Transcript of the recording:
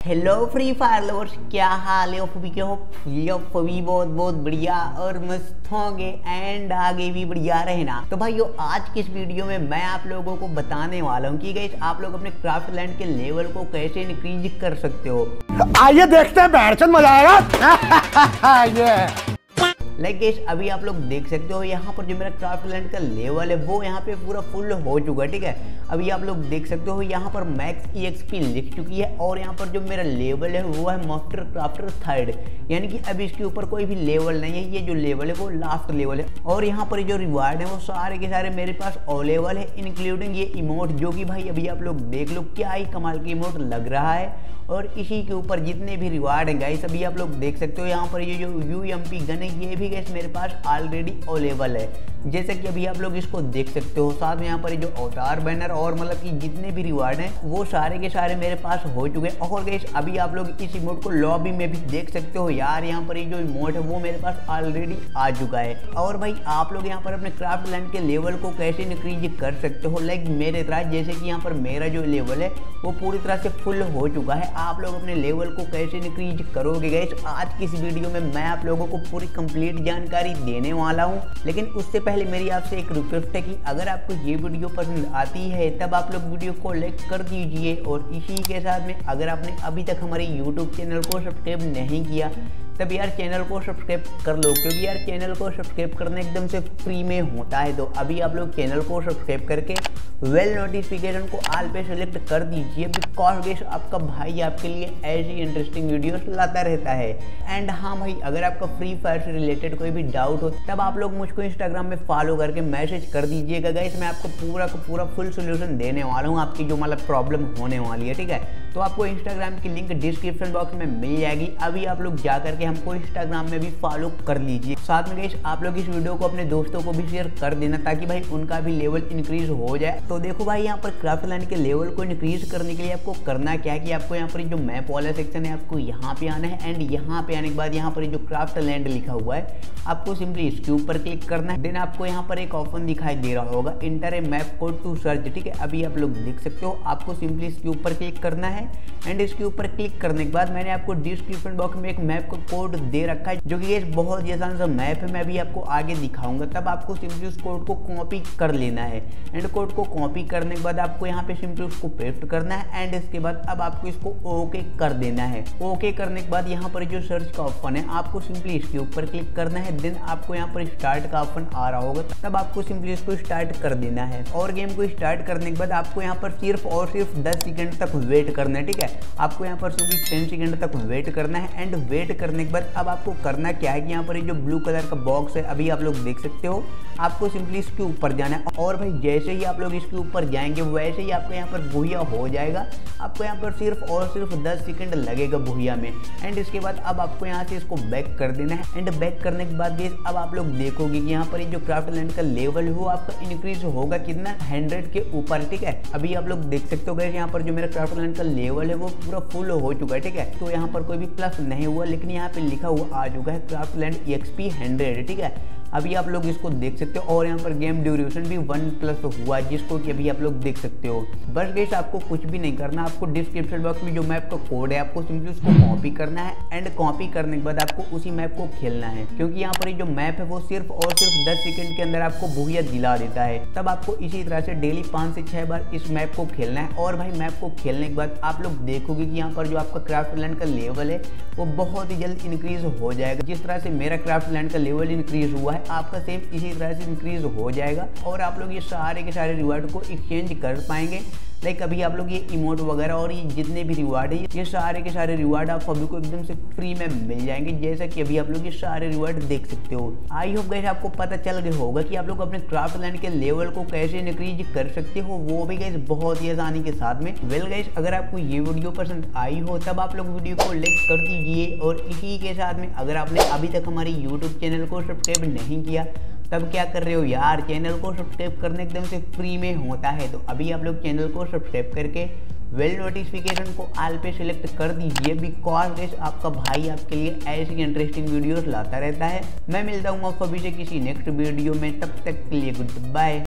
Hello free fire lovers, क्या हाल है? अभी बहुत बहुत बढ़िया और मस्त होंगे एंड आगे भी बढ़िया रहना। तो भाइयों, आज की इस वीडियो में मैं आप लोगों को बताने वाला हूँ कि गाइस आप लोग अपने क्राफ्टलैंड के लेवल को कैसे इंक्रीज कर सकते हो। आइए देखते हैं, बैठचंद मजा आएगा। ये लाइक गाइस, अभी आप लोग देख सकते हो यहाँ पर जो मेरा क्राफ्टलैंड का लेवल है वो यहाँ पे पूरा फुल हो चुका है। ठीक है, अभी आप लोग देख सकते हो यहाँ पर मैक्स EXP लिख चुकी है और यहाँ पर जो मेरा लेवल है वो है मास्टर क्राफ्टर 3rd, यानी कि अभी इसके ऊपर कोई भी लेवल नहीं है। ये जो लेवल है वो लास्ट लेवल है और यहाँ पर जो रिवार्ड है वो सारे के सारे मेरे पास अवेलेबल है, इंक्लूडिंग ये इमोट, जो कि भाई अभी आप लोग देख लो क्या ही कमाल की इमोट लग रहा है। और इसी के ऊपर जितने भी रिवार्ड हैं गाइस, अभी आप लोग देख सकते हो यहाँ पर ये जो UMP गन है ये भी गाइस मेरे पास ऑलरेडी अवेलेबल है, जैसे कि अभी आप लोग इसको देख सकते हो। साथ में यहाँ पर जो अवतार बैनर और मतलब कि जितने भी रिवार्ड हैं वो सारे के सारे मेरे पास हो चुके हैं। और गाइस अभी आप लोग इस इमोट को लॉबी में भी देख सकते हो यार, यहाँ पर जो इमोट है वो मेरे पास ऑलरेडी आ चुका है। और भाई आप लोग यहाँ पर अपने क्राफ्टलैंड के लेवल को कैसे इंक्रीज कर सकते हो, लाइक मेरे तरह, जैसे कि यहाँ पर मेरा जो लेवल है वो पूरी तरह से फुल हो चुका है। आप लोग अपने लेवल को कैसे इंक्रीज करोगे गाइस, आज की इस वीडियो में मैं आप लोगों को पूरी कंप्लीट जानकारी देने वाला हूं। लेकिन उससे पहले मेरी आपसे एक रिक्वेस्ट है कि अगर आपको ये वीडियो पसंद आती है तब आप लोग वीडियो को लाइक कर दीजिए। और इसी के साथ में अगर आपने अभी तक हमारे YouTube चैनल को सब्सक्राइब नहीं किया तब यार चैनल को सब्सक्राइब कर लो, क्योंकि यार चैनल को सब्सक्राइब करना एकदम से फ्री में होता है। तो अभी आप लोग चैनल को सब्सक्राइब करके वेल नोटिफिकेशन को ऑल पे सेलेक्ट कर दीजिए, बिकॉज गाइस आपका भाई आपके लिए ऐसी इंटरेस्टिंग वीडियोस लाता रहता है। एंड हाँ भाई, अगर आपका फ्री फायर से रिलेटेड कोई भी डाउट हो तब आप लोग मुझको इंस्टाग्राम में फॉलो करके मैसेज कर दीजिएगा गाइस, मैं आपको पूरा का पूरा फुल सोल्यूशन देने वाला हूँ आपकी जो मतलब प्रॉब्लम होने वाली है। ठीक है, तो आपको इंस्टाग्राम की लिंक डिस्क्रिप्शन बॉक्स में मिल जाएगी, अभी आप लोग जा करके हमको इंस्टाग्राम में भी फॉलो कर लीजिए। साथ में गाइस आप लोग इस वीडियो को अपने दोस्तों को भी शेयर कर देना ताकि भाई उनका भी लेवल इंक्रीज हो जाए। तो देखो भाई, यहाँ पर क्राफ्टलैंड के लेवल को इंक्रीज करने के लिए आपको करना क्या है कि आपको यहाँ पर जो मैप वाला सेक्शन है आपको यहाँ पे आना है। एंड यहाँ पे आने के बाद यहाँ पर जो क्राफ्टलैंड लिखा हुआ है आपको सिंपली इसके ऊपर क्लिक करना है। देन आपको यहाँ पर एक ऑप्शन दिखाई दे रहा होगा, enter a map code to search. ठीक है, अभी आप लोग देख सकते हो, आपको सिंपली इसके ऊपर क्लिक करना है। एंड इसके ऊपर क्लिक करने के बाद मैंने आपको डिस्क्रिप्शन बॉक्स में एक मैप का कोड दे रखा है, जो कि ये बहुत ही आसान सा मैप है, मैं अभी आपको आगे दिखाऊंगा। तब आपको सिंपली उस कोड को कॉपी कर लेना है। एंड कोड को कॉपी करने के बाद आपको यहाँ पे सिंपली उसको पेस्ट करना है। एंड इसके बाद अब आपको इसको ओके कर देना है। ओके करने के बाद यहाँ पर जो सर्च का ऑप्शन है आपको सिंपली इसके ऊपर क्लिक करना है। देन आपको यहाँ पर स्टार्ट का ऑप्शन आ रहा होगा, तब आपको सिंपली इसको स्टार्ट कर देना है। और गेम को स्टार्ट करने के बाद आपको यहाँ पर सिर्फ और सिर्फ 10 सेकंड तक वेट करना है। ठीक है, आपको यहाँ पर सिंपली 10 सेकंड तक वेट करना है। एंड वेट करने के बाद अब आपको करना क्या है कि यहाँ पर जो ब्लू कलर का बॉक्स है अभी आप लोग देख सकते हो, आपको सिंपली इसके ऊपर जाना है। और भाई जैसे ही आप लोग इसके ऊपर जाएंगे वैसे ही आपको यहाँ पर भूया हो जाएगा। आपको यहाँ पर सिर्फ और सिर्फ 10 सेकंड लगेगा भूया में। एंड इसके बाद अब आपको यहाँ से इसको बैक कर देना है। एंड बैक करने के बाद अब आप लोग देखोगे कि यहाँ पर जो क्राफ्टलैंड का लेवल है वो आपका इंक्रीज होगा कितना, 100 के ऊपर। ठीक है, अभी आप लोग देख सकते हो गाइस, यहाँ पर जो मेरा क्राफ्टलैंड का लेवल है वो पूरा फुल हो चुका है। ठीक है, तो यहाँ पर कोई भी प्लस नहीं हुआ, लेकिन यहाँ पे लिखा हुआ आ चुका है क्राफ्टलैंड EXP 100। ठीक है, अभी आप लोग इसको देख सकते हो। और यहाँ पर गेम ड्यूरेशन भी 1+ हुआ, जिसको कि अभी आप लोग देख सकते हो। बस गाइस आपको कुछ भी नहीं करना, आपको डिस्क्रिप्शन बॉक्स में जो मैप का कोड है आपको सिंपली उसको कॉपी करना है। एंड कॉपी करने के बाद आपको उसी मैप को खेलना है, क्योंकि यहाँ पर जो मैप है वो सिर्फ और सिर्फ 10 सेकंड के अंदर आपको भूया दिला देता है। तब आपको इसी तरह से डेली 5 से 6 बार इस मैप को खेलना है। और भाई मैप को खेलने के बाद आप लोग देखोगे कि यहाँ पर जो आपका क्राफ्टलैंड का लेवल है वो बहुत ही जल्द इंक्रीज हो जाएगा। जिस तरह से मेरा क्राफ्टलैंड का लेवल इंक्रीज हुआ है आपका सेम इसी तरह से इंक्रीज हो जाएगा। और आप लोग ये सारे के सारे रिवार्ड को एक्सचेंज कर पाएंगे। लाइक अभी आप लोग ये इमोट वगैरह और ये जितने भी रिवार्ड है ये सारे के सारे रिवार्ड आप सभी को एकदम से फ्री में मिल जाएंगे, जैसा कि अभी आप लोग ये सारे रिवार्ड देख सकते हो। आई होप गाइस आपको पता चल गया होगा कि आप लोग अपने क्राफ्टलैंड के लेवल को कैसे इंक्रीज कर सकते हो, वो भी गाइस बहुत ही आसानी के साथ में। वेल गाइस, अगर आपको ये वीडियो पसंद आई हो तब आप लोग वीडियो को लाइक कर दीजिए। और इसी के साथ में अगर आपने अभी तक हमारे YouTube चैनल को सब्सक्राइब नहीं किया तब क्या कर रहे हो यार, चैनल को सब्सक्राइब करने एकदम से फ्री में होता है। तो अभी आप लोग चैनल को सब्सक्राइब करके वेल नोटिफिकेशन को ऑल पे सिलेक्ट कर दीजिए, बिकॉज गाइस आपका भाई आपके लिए ऐसी इंटरेस्टिंग वीडियोस लाता रहता है। मैं मिलता हूँ आप सभी से किसी नेक्स्ट वीडियो में, तब तक के लिए गुड बाय।